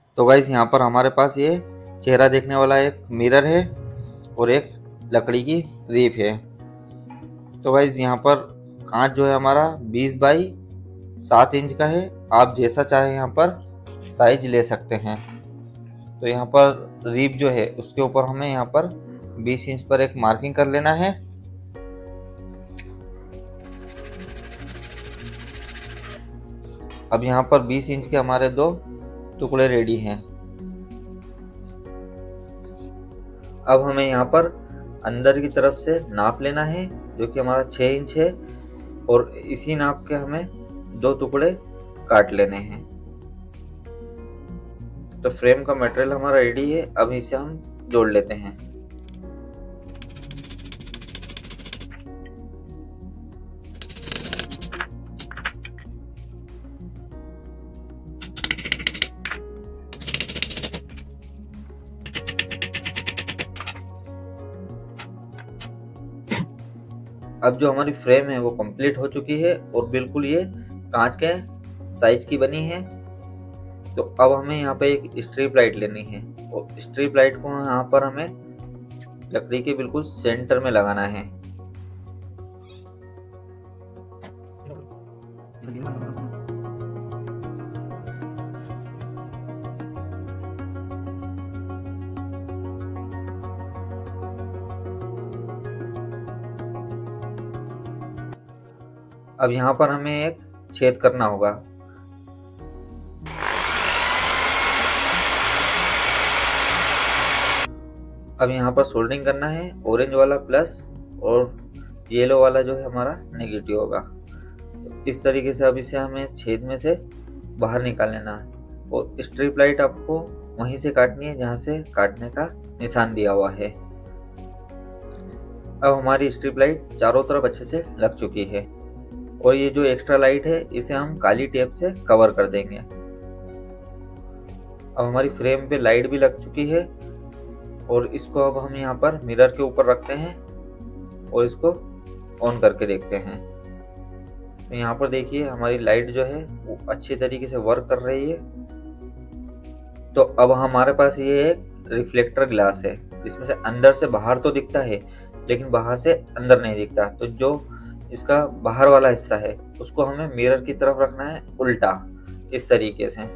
तो गाइस यहाँ पर हमारे पास ये चेहरा देखने वाला एक मिरर है और एक लकड़ी की रीफ है। तो गाइस यहाँ पर कांच जो है हमारा 20 बाई 7 इंच का है। आप जैसा चाहे यहाँ पर साइज ले सकते हैं। तो यहाँ पर रीफ जो है उसके ऊपर हमें यहाँ पर 20 इंच पर एक मार्किंग कर लेना है। अब यहाँ पर 20 इंच के हमारे दो टुकड़े रेडी हैं। अब हमें यहाँ पर अंदर की तरफ से नाप लेना है जो कि हमारा 6 इंच है और इसी नाप के हमें दो टुकड़े काट लेने हैं। तो फ्रेम का मटेरियल हमारा रेडी है। अब इसे हम जोड़ लेते हैं। अब जो हमारी फ्रेम है वो कंप्लीट हो चुकी है और बिल्कुल ये कांच के साइज की बनी है। तो अब हमें यहाँ पे एक स्ट्रिप लाइट लेनी है और स्ट्रिप लाइट को यहाँ पर हमें लकड़ी के बिल्कुल सेंटर में लगाना है। अब यहाँ पर हमें एक छेद करना होगा। अब यहाँ पर सोल्डरिंग करना है। ऑरेंज वाला प्लस और येलो वाला जो है हमारा नेगेटिव होगा। तो इस तरीके से अब इसे हमें छेद में से बाहर निकाल लेना है और स्ट्रिप लाइट आपको वहीं से काटनी है जहाँ से काटने का निशान दिया हुआ है। अब हमारी स्ट्रिप लाइट चारों तरफ अच्छे से लग चुकी है और ये जो एक्स्ट्रा लाइट है इसे हम काली टेप से कवर कर देंगे। अब हमारी फ्रेम पे लाइट भी लग चुकी है और इसको अब हम यहाँ पर मिरर के ऊपर रखते हैं और इसको ऑन करके देखते हैं। तो यहाँ पर देखिए हमारी लाइट जो है वो अच्छी तरीके से वर्क कर रही है। तो अब हमारे पास ये एक रिफ्लेक्टर ग्लास है जिसमें से अंदर से बाहर तो दिखता है लेकिन बाहर से अंदर नहीं दिखता। तो जो इसका बाहर वाला हिस्सा है उसको हमें मिरर की तरफ रखना है उल्टा, इस तरीके से।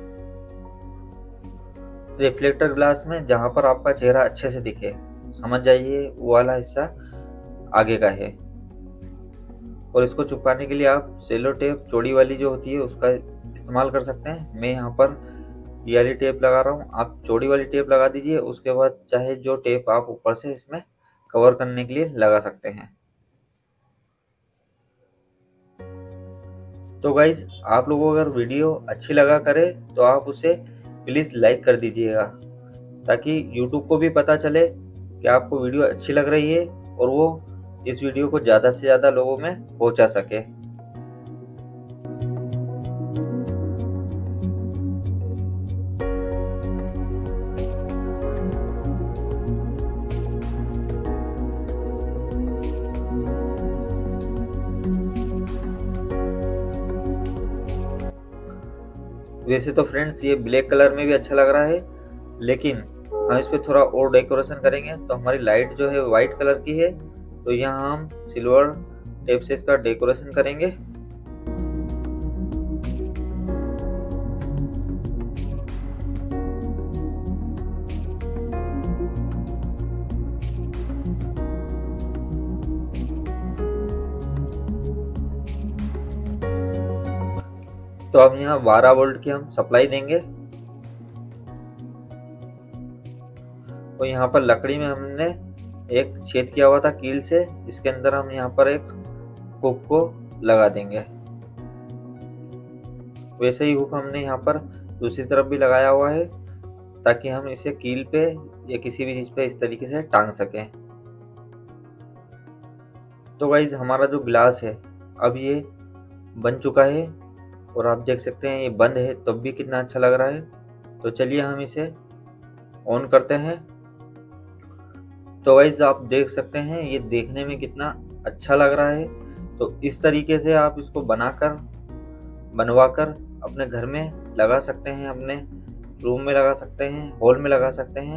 रिफ्लेक्टर ग्लास में जहां पर आपका चेहरा अच्छे से दिखे, समझ जाइए वो वाला हिस्सा आगे का है। और इसको चिपकाने के लिए आप सेलो टेप चौड़ी वाली जो होती है उसका इस्तेमाल कर सकते हैं। मैं यहाँ पर ये वाली टेप लगा रहा हूँ, आप चौड़ी वाली टेप लगा दीजिए। उसके बाद चाहे जो टेप आप ऊपर से इसमें कवर करने के लिए लगा सकते हैं। तो गाइज आप लोगों को अगर वीडियो अच्छी लगा करे तो आप उसे प्लीज़ लाइक कर दीजिएगा ताकि YouTube को भी पता चले कि आपको वीडियो अच्छी लग रही है और वो इस वीडियो को ज़्यादा से ज़्यादा लोगों में पहुंचा सके। वैसे तो फ्रेंड्स ये ब्लैक कलर में भी अच्छा लग रहा है लेकिन हम इस पर थोड़ा और डेकोरेशन करेंगे। तो हमारी लाइट जो है वाइट कलर की है तो यहाँ हम सिल्वर टेप से इसका डेकोरेशन करेंगे। तो अब यहाँ 12 वोल्ट की हम सप्लाई देंगे। और यहाँ पर लकड़ी में हमने एक छेद किया हुआ था कील से, इसके अंदर हम यहाँ पर एक हुक को लगा देंगे। वैसे ही हुक हमने यहाँ पर दूसरी तरफ भी लगाया हुआ है ताकि हम इसे कील पे या किसी भी चीज पे इस तरीके से टांग सकें। तो गाइज हमारा जो ग्लास है अब ये बन चुका है और आप देख सकते हैं ये बंद है तब भी कितना अच्छा लग रहा है। तो चलिए हम इसे ऑन करते हैं। तो गाइस आप देख सकते हैं ये देखने में कितना अच्छा लग रहा है। तो इस तरीके से आप इसको बनवाकर अपने घर में लगा सकते हैं, अपने रूम में लगा सकते हैं, हॉल में लगा सकते हैं।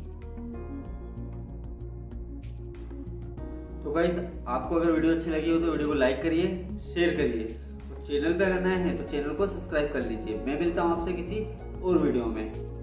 तो गाइस, आपको अगर वीडियो अच्छी लगी हो तो वीडियो को लाइक करिए, शेयर करिए, और चैनल पे अगर नए हैं तो चैनल को सब्सक्राइब कर लीजिए। मैं मिलता हूँ आपसे किसी और वीडियो में।